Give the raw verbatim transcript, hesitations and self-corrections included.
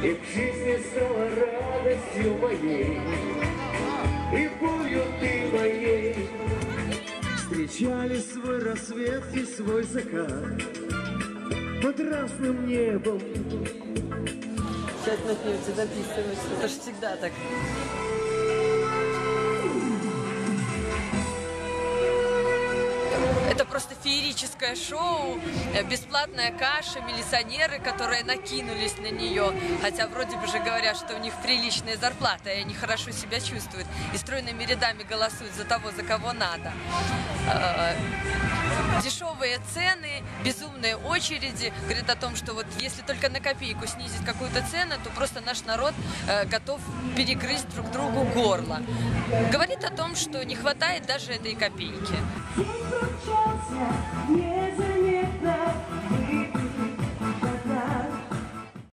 И к жизни стала радостью моей, любовью ты моей. Встречали свой рассвет и свой закат под разным небом. Сейчас напьете, записывать. Это же всегда так. Это просто феерическое шоу, бесплатная каша, милиционеры, которые накинулись на нее, хотя вроде бы же говорят, что у них приличные зарплаты, и они хорошо себя чувствуют, и стройными рядами голосуют за того, за кого надо. Дешевые цены, безумные очереди, говорят о том, что вот если только на копейку снизить какую-то цену, то просто наш народ э, готов перегрызть друг другу горло. Говорит о том, что не хватает даже этой копейки. Не